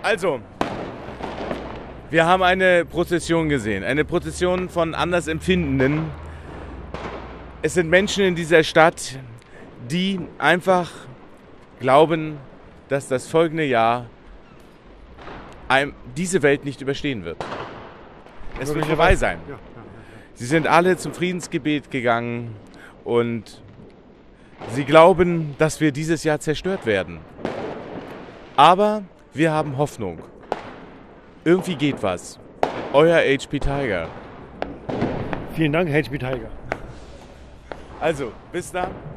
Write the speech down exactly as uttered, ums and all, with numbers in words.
Also, wir haben eine Prozession gesehen. Eine Prozession von Andersempfindenden. Es sind Menschen in dieser Stadt, die einfach glauben, dass das folgende Jahr einem diese Welt nicht überstehen wird. Es wird vorbei sein. Sie sind alle zum Friedensgebet gegangen und sie glauben, dass wir dieses Jahr zerstört werden. Aber wir haben Hoffnung. Irgendwie geht was. Euer H P Tiger. Vielen Dank, H P Tiger. Also, bis dann.